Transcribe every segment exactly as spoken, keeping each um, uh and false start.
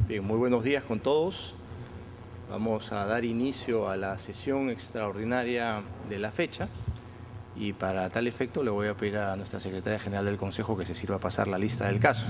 Bien, muy buenos días con todos. Vamos a dar inicio a la sesión extraordinaria de la fecha y para tal efecto le voy a pedir a nuestra Secretaria General del Consejo que se sirva a pasar la lista del caso.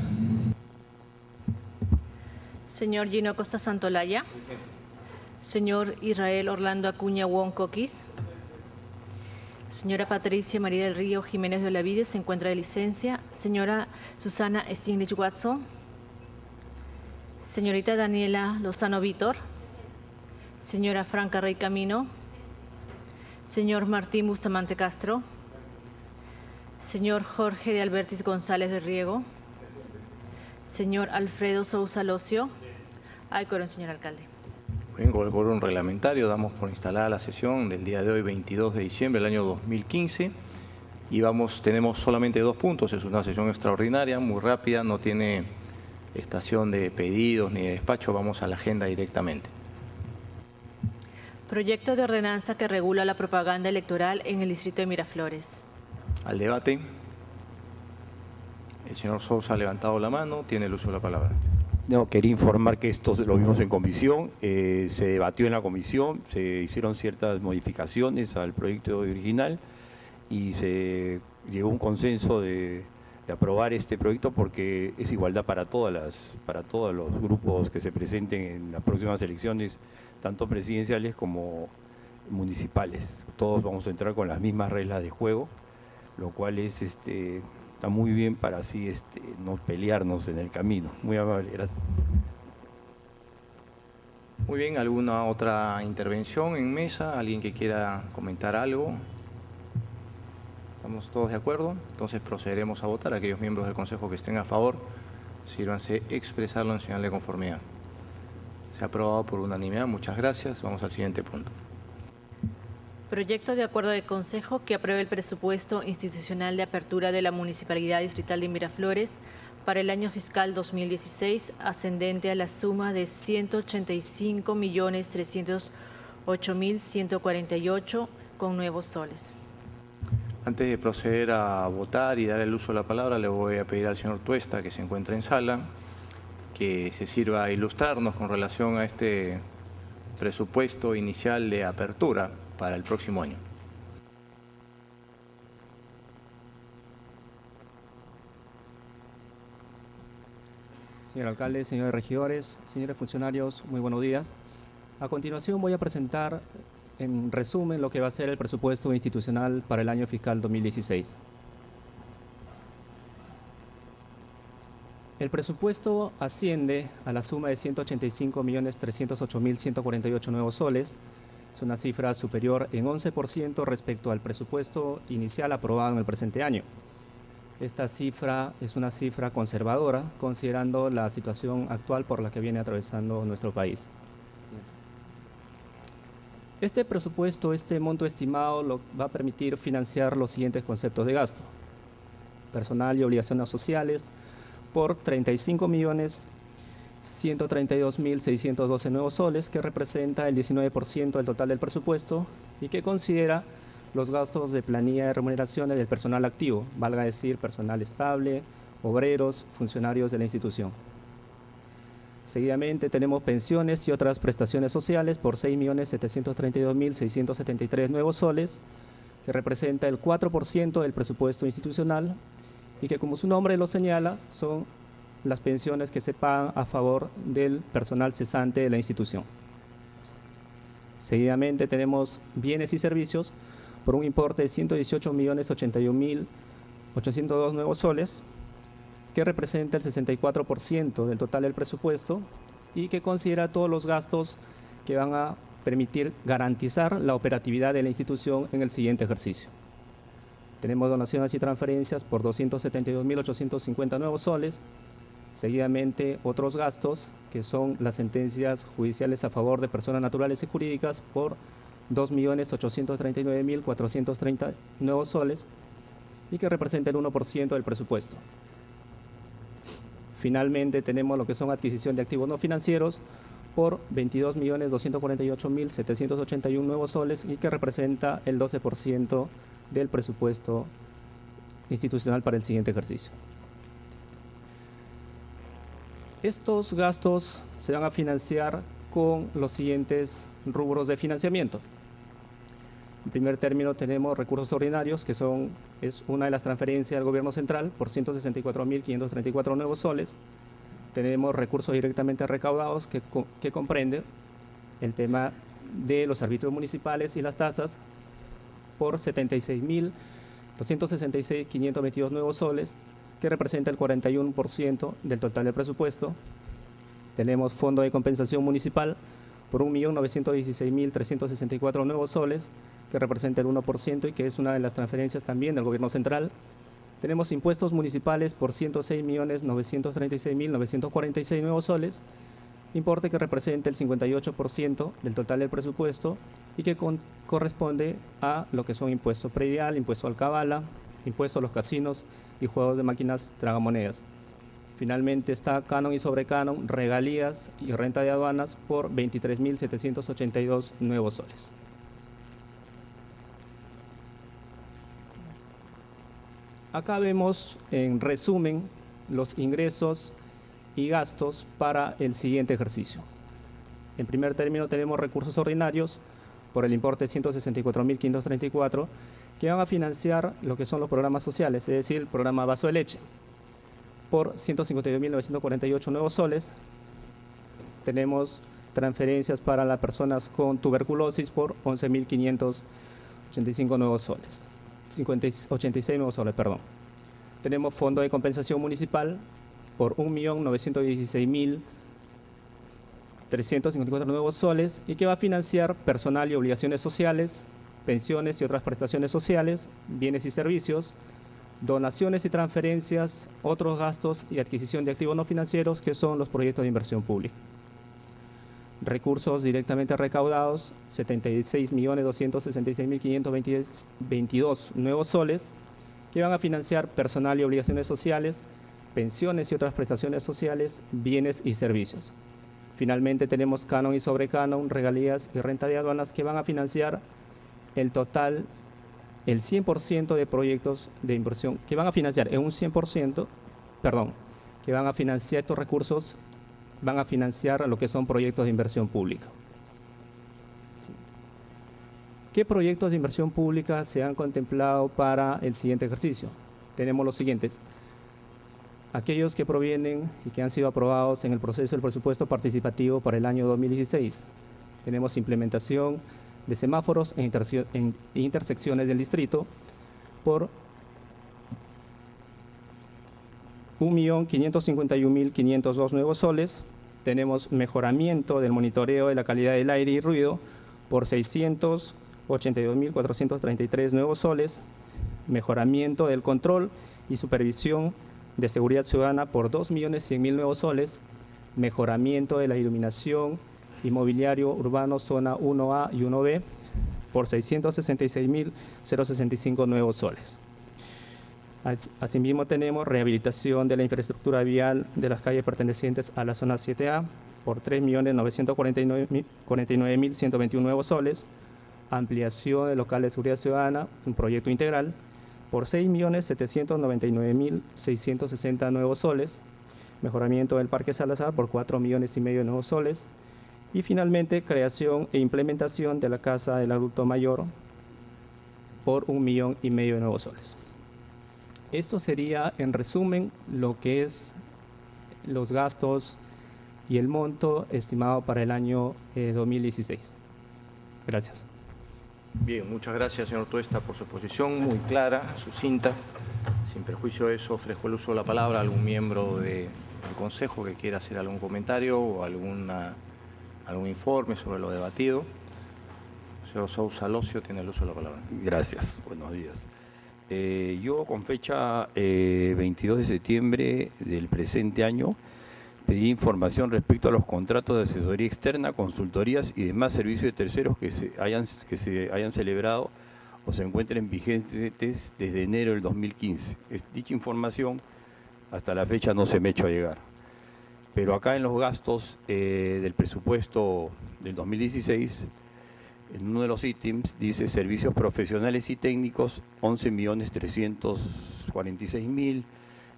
Señor Gino Costa Santolaya. Señor Israel Orlando Acuña Wong Coquis. Señora Patricia María del Río Jiménez de Olavide se encuentra de licencia. Señora Susana Stinglitz Watson. Señorita Daniela Lozano Vítor. Señora Franca Rey Camino. Señor Martín Bustamante Castro. Señor Jorge de Albertis González de Riego. Señor Alfredo Sousa Locio. Hay quórum, señor alcalde. Bien, con el quórum reglamentario damos por instalada la sesión del día de hoy, veintidós de diciembre del año dos mil quince. Y vamos, tenemos solamente dos puntos. Es una sesión extraordinaria, muy rápida, no tiene estación de pedidos ni de despacho. Vamos a la agenda directamente. Proyecto de ordenanza que regula la propaganda electoral en el distrito de Miraflores. Al debate. El señor Sousa ha levantado la mano, tiene el uso de la palabra. No, quería informar que esto lo vimos en comisión, eh, se debatió en la comisión, se hicieron ciertas modificaciones al proyecto original y se llegó a un consenso de, de aprobar este proyecto porque es igualdad para todas las, para todos los grupos que se presenten en las próximas elecciones, tanto presidenciales como municipales. Todos vamos a entrar con las mismas reglas de juego, lo cual es este está muy bien para así este, no pelearnos en el camino. Muy amable, gracias. Muy bien, ¿alguna otra intervención en mesa? ¿Alguien que quiera comentar algo? ¿Estamos todos de acuerdo? Entonces procederemos a votar. Aquellos miembros del Consejo que estén a favor, sírvanse expresarlo en señal de conformidad. Se ha aprobado por unanimidad. Muchas gracias. Vamos al siguiente punto. Proyecto de acuerdo de Consejo que apruebe el presupuesto institucional de apertura de la Municipalidad Distrital de Miraflores para el año fiscal dos mil dieciséis, ascendente a la suma de ciento ochenta y cinco millones trescientos ocho mil ciento cuarenta y ocho con nuevos soles. Antes de proceder a votar y dar el uso de la palabra, le voy a pedir al señor Tuesta, que se encuentra en sala, que se sirva a ilustrarnos con relación a este presupuesto inicial de apertura para el próximo año. Señor alcalde, señores regidores, señores funcionarios, muy buenos días. A continuación voy a presentar en resumen lo que va a ser el presupuesto institucional para el año fiscal dos mil dieciséis. El presupuesto asciende a la suma de ciento ochenta y cinco millones trescientos ocho mil ciento cuarenta y ocho nuevos soles. Es una cifra superior en once por ciento respecto al presupuesto inicial aprobado en el presente año. Esta cifra es una cifra conservadora, considerando la situación actual por la que viene atravesando nuestro país. Este presupuesto, este monto estimado, lo va a permitir financiar los siguientes conceptos de gasto. Personal y obligaciones sociales por treinta y cinco millones ciento treinta y dos mil seiscientos doce nuevos soles, que representa el diecinueve por ciento del total del presupuesto y que considera los gastos de planilla de remuneraciones del personal activo, valga decir personal estable, obreros, funcionarios de la institución. Seguidamente tenemos pensiones y otras prestaciones sociales por seis millones setecientos treinta y dos mil seiscientos setenta y tres nuevos soles, que representa el cuatro por ciento del presupuesto institucional y que, como su nombre lo señala, son las pensiones que se pagan a favor del personal cesante de la institución. Seguidamente tenemos bienes y servicios por un importe de ciento dieciocho millones ochenta y un mil ochocientos dos nuevos soles, que representa el sesenta y cuatro por ciento del total del presupuesto y que considera todos los gastos que van a permitir garantizar la operatividad de la institución en el siguiente ejercicio. Tenemos donaciones y transferencias por doscientos setenta y dos mil ochocientos cincuenta nuevos soles. Seguidamente, otros gastos, que son las sentencias judiciales a favor de personas naturales y jurídicas por dos millones ochocientos treinta y nueve mil cuatrocientos treinta nuevos soles y que representa el uno por ciento del presupuesto. Finalmente, tenemos lo que son adquisición de activos no financieros por veintidós millones doscientos cuarenta y ocho mil setecientos ochenta y uno nuevos soles y que representa el doce por ciento del presupuesto institucional para el siguiente ejercicio. Estos gastos se van a financiar con los siguientes rubros de financiamiento. En primer término tenemos recursos ordinarios, que son, es una de las transferencias del gobierno central por ciento sesenta y cuatro mil quinientos treinta y cuatro nuevos soles. Tenemos recursos directamente recaudados, que, que comprende el tema de los arbitrios municipales y las tasas por setenta y seis mil doscientos sesenta y seis mil quinientos veintidós nuevos soles, que representa el cuarenta y uno por ciento del total del presupuesto. Tenemos fondo de compensación municipal por un millón novecientos dieciséis mil trescientos sesenta y cuatro nuevos soles, que representa el uno por ciento y que es una de las transferencias también del gobierno central. Tenemos impuestos municipales por ciento seis millones novecientos treinta y seis mil novecientos cuarenta y seis nuevos soles, importe que representa el cincuenta y ocho por ciento del total del presupuesto y que con, corresponde a lo que son impuesto predial, impuesto alcabala, impuesto a los casinos y juegos de máquinas tragamonedas. Finalmente está canon y sobrecanon, regalías y renta de aduanas por veintitrés mil setecientos ochenta y dos nuevos soles. Acá vemos en resumen los ingresos y gastos para el siguiente ejercicio. En primer término tenemos recursos ordinarios por el importe de ciento sesenta y cuatro mil quinientos treinta y cuatro, que van a financiar lo que son los programas sociales, es decir, el programa Vaso de Leche, por ciento cincuenta y dos mil novecientos cuarenta y ocho nuevos soles. Tenemos transferencias para las personas con tuberculosis por once mil quinientos ochenta y cinco nuevos soles. ochenta y seis nuevos soles, perdón. Tenemos fondo de compensación municipal por un millón novecientos dieciséis mil trescientos cincuenta y cuatro nuevos soles y que va a financiar personal y obligaciones sociales, pensiones y otras prestaciones sociales, bienes y servicios, donaciones y transferencias, otros gastos y adquisición de activos no financieros, que son los proyectos de inversión pública. Recursos directamente recaudados, setenta y seis millones doscientos sesenta y seis mil quinientos veintidós nuevos soles, que van a financiar personal y obligaciones sociales, pensiones y otras prestaciones sociales, bienes y servicios. Finalmente tenemos canon y sobrecanon, regalías y renta de aduanas, que van a financiar el total, el cien por ciento de proyectos de inversión, que van a financiar en un cien por ciento, perdón, que van a financiar estos recursos, van a financiar lo que son proyectos de inversión pública. ¿Qué proyectos de inversión pública se han contemplado para el siguiente ejercicio? Tenemos los siguientes. Aquellos que provienen y que han sido aprobados en el proceso del presupuesto participativo para el año dos mil dieciséis. Tenemos implementación de semáforos en, en intersecciones del distrito por un millón quinientos cincuenta y un mil quinientos dos nuevos soles. Tenemos mejoramiento del monitoreo de la calidad del aire y ruido por seiscientos ochenta y dos mil cuatrocientos treinta y tres nuevos soles. Mejoramiento del control y supervisión de seguridad ciudadana por dos millones cien mil nuevos soles. Mejoramiento de la iluminación y mobiliario urbano zona uno A y uno B por seiscientos sesenta y seis mil sesenta y cinco nuevos soles. Asimismo tenemos rehabilitación de la infraestructura vial de las calles pertenecientes a la zona siete A por tres millones novecientos cuarenta y nueve mil ciento veintiuno nuevos soles. Ampliación de locales de seguridad ciudadana, un proyecto integral, por seis millones setecientos noventa y nueve mil seiscientos sesenta nuevos soles. Mejoramiento del Parque Salazar por cuatro millones y medio de nuevos soles. Y finalmente, creación e implementación de la Casa del Adulto Mayor por un millón y medio de nuevos soles. Esto sería, en resumen, lo que es los gastos y el monto estimado para el año eh, dos mil dieciséis. Gracias. Bien, muchas gracias, señor Tuesta, por su exposición muy clara, sucinta. Sin perjuicio de eso, ofrezco el uso de la palabra a algún miembro de, del Consejo que quiera hacer algún comentario o alguna, algún informe sobre lo debatido. Señor Sousa Locio tiene el uso de la palabra. Gracias, buenos días. Eh, yo con fecha eh, veintidós de septiembre del presente año pedí información respecto a los contratos de asesoría externa, consultorías y demás servicios de terceros que se hayan, que se hayan celebrado o se encuentren vigentes desde enero del dos mil quince. Dicha información hasta la fecha no se me ha hecho llegar. Pero acá en los gastos eh, del presupuesto del dos mil dieciséis, en uno de los ítems dice servicios profesionales y técnicos, once millones trescientos cuarenta y seis mil.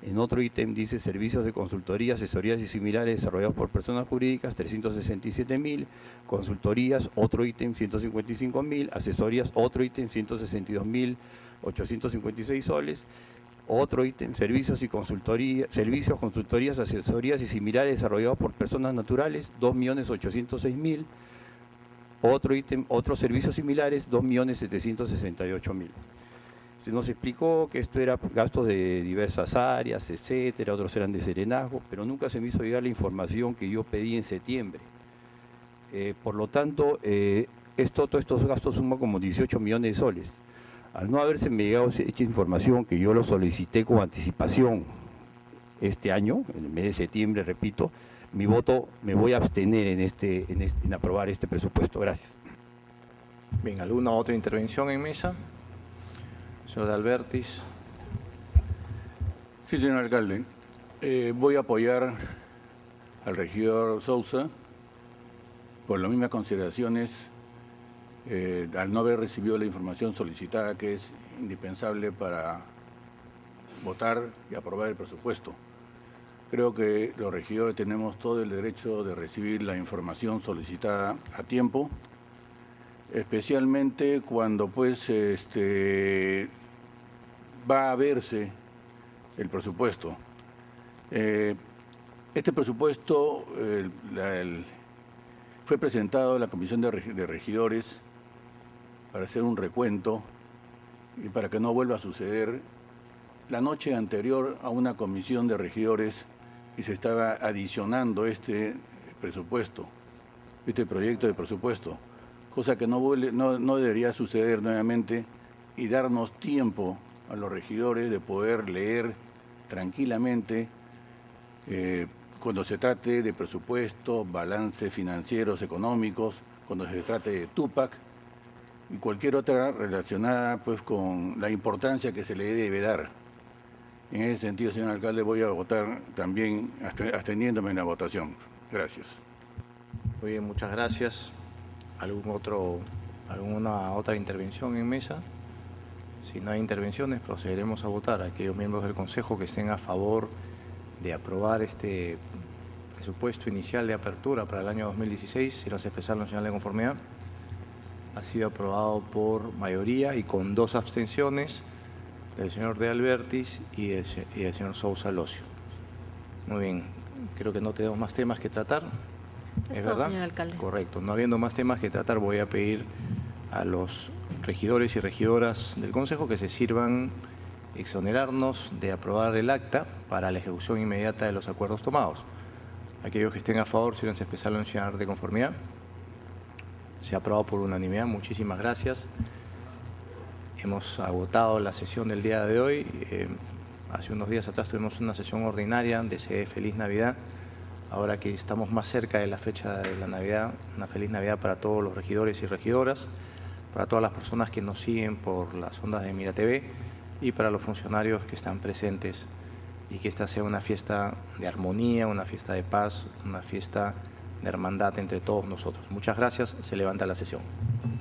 En otro ítem dice servicios de consultoría, asesorías y similares desarrollados por personas jurídicas, trescientos sesenta y siete mil, consultorías, otro ítem, ciento cincuenta y cinco mil, asesorías, otro ítem, ciento sesenta y dos mil ochocientos cincuenta y seis soles, otro ítem, servicios y consultoría, servicios, consultorías, asesorías y similares desarrollados por personas naturales, dos millones ochocientos seis mil, otro ítem, otros servicios similares, dos millones setecientos sesenta y ocho mil. Se nos explicó que esto era gastos de diversas áreas, etcétera, otros eran de serenazgo, pero nunca se me hizo llegar la información que yo pedí en septiembre. Eh, por lo tanto, eh, esto, todos estos gastos suman como dieciocho millones de soles. Al no haberse me llegado esta información, que yo lo solicité con anticipación este año, en el mes de septiembre, repito, mi voto me voy a abstener en, este, en, este, en aprobar este presupuesto. Gracias. Bien, ¿alguna otra intervención en mesa? Señor de Albertis. Sí, señor alcalde. Eh, voy a apoyar al regidor Sousa por las mismas consideraciones, eh, al no haber recibido la información solicitada, que es indispensable para votar y aprobar el presupuesto. Creo que los regidores tenemos todo el derecho de recibir la información solicitada a tiempo, especialmente cuando pues este, va a verse el presupuesto. Eh, este presupuesto el, la, el, fue presentado a la Comisión de, de Regidores para hacer un recuento y para que no vuelva a suceder. La noche anterior a una comisión de regidores y se estaba adicionando este presupuesto, este proyecto de presupuesto, cosa que no, vuelve, no, no debería suceder nuevamente y darnos tiempo a los regidores de poder leer tranquilamente eh, cuando se trate de presupuesto, balances financieros, económicos, cuando se trate de Tupac y cualquier otra relacionada pues con la importancia que se le debe dar. En ese sentido, señor alcalde, voy a votar también absteniéndome en la votación. Gracias. Muy bien, muchas gracias. ¿Algún otro, ¿Alguna otra intervención en mesa? Si no hay intervenciones, procederemos a votar. Aquellos miembros del Consejo que estén a favor de aprobar este presupuesto inicial de apertura para el año dos mil dieciséis, si los expresaron en señal de conformidad, ha sido aprobado por mayoría y con dos abstenciones del señor de Albertis y del, y del señor Sousa Locio. Muy bien, creo que no tenemos más temas que tratar. Es ¿Es todo, verdad? señor alcalde. Correcto. No habiendo más temas que tratar, voy a pedir a los regidores y regidoras del Consejo que se sirvan exonerarnos de aprobar el acta para la ejecución inmediata de los acuerdos tomados. Aquellos que estén a favor, si se expresaron en señal de conformidad. Se ha aprobado por unanimidad. Muchísimas gracias. Hemos agotado la sesión del día de hoy. Eh, hace unos días atrás tuvimos una sesión ordinaria. Deseo feliz Navidad. Ahora que estamos más cerca de la fecha de la Navidad, una feliz Navidad para todos los regidores y regidoras, para todas las personas que nos siguen por las ondas de Mira T V y para los funcionarios que están presentes, y que esta sea una fiesta de armonía, una fiesta de paz, una fiesta de hermandad entre todos nosotros. Muchas gracias. Se levanta la sesión.